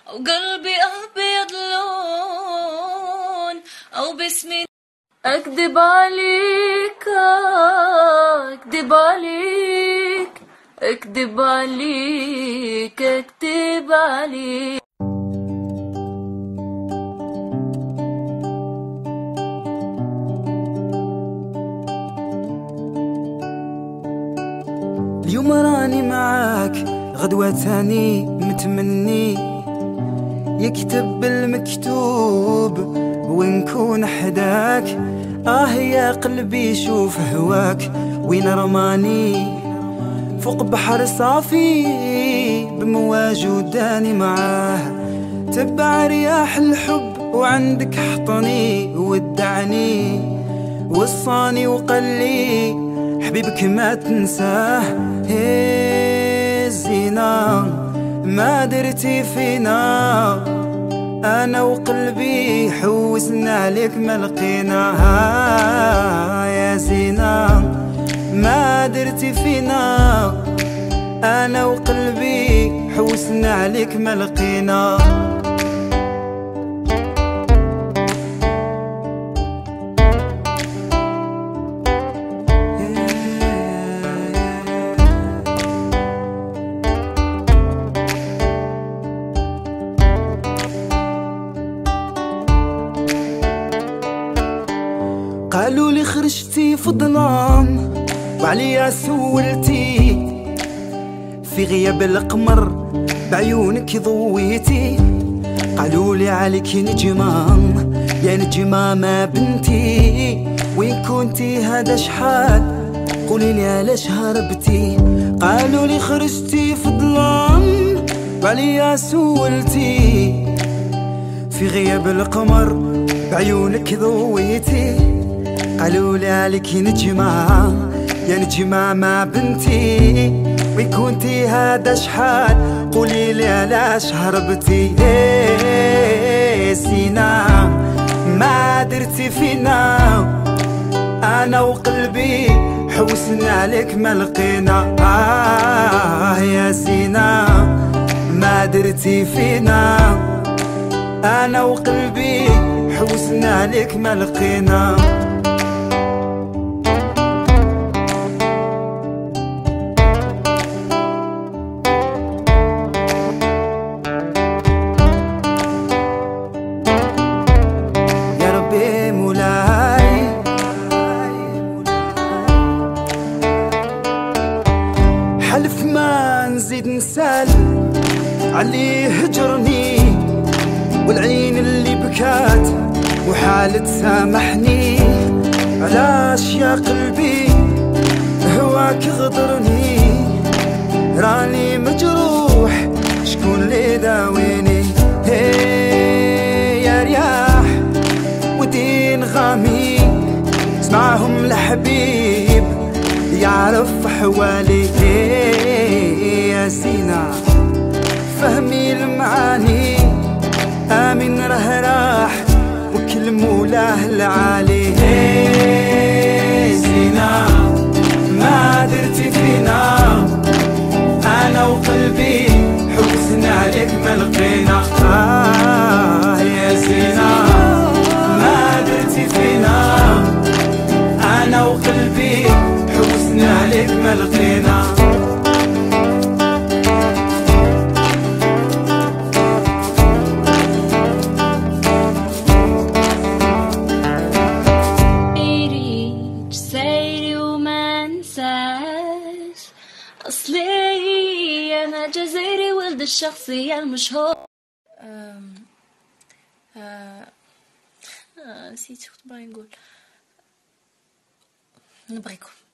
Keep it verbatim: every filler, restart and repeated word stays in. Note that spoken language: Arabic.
وقلبي أبيض لون أو باسمي أكذب عليك أكذب عليك أكذب عليك أكذب عليك. اليوم راني معاك غدوة تاني متمني يكتب المكتوب ونكون حداك. آه يا قلبي شوف هواك وين رماني فوق بحر صافي بمواج وداني معاه. تبع رياح الحب وعندك حطني ودعني وصاني وقلي حبيبك ما تنساه. هي الزينة ما درتي فينا أنا وقلبي حوسنا عليك ما لقيناها. يا زينة ما درتي فينا أنا وقلبي حوسنا عليك ما لقينا. قالوا لي خرجتي في الظلام وعليا سولتي في غياب القمر بعيونك ضويتي. قالوا لي عليك نجمة يا نجمة ما بنتي وين كنتي هذا شحال قولي لي علاش هربتي. قالوا لي خرجتي في الظلام وعليا سولتي في غياب القمر بعيونك ضويتي. قالوا لي عليك نجمة يا نجمة ما بنتي وين كنتي هذا شحال قولي لي علاش هربتي. إيه سينا ما درتي فينا أنا وقلبي حوسنا عليك ما لقينا. آه يا زينة ما درتي فينا أنا وقلبي حوسنا عليك ما لقينا. حلف ما نزيد نسال عليه هجرني والعين اللي بكات وحالة سامحني. علاش يا قلبي هواك غدرني راني مجروح شكون اللي داويني. هي يا رياح ودين غامي اسمعهم الحبيب يعرف حوالي. يا زينة فهمي المعاني آمن راه راح وكل مولاه العالي. زينة ما درتي فينا أنا وقلبي حوسنا عليك ما لقينا. آه يا زينة ما درتي فينا أنا وقلبي حوسنا عليك ما لقينا. سيري وما انساش اصلي انا جزيري ولد الشخصية المشهور. أم... أه... أه... نسيت شو كنت باغي نقول. نبغيكم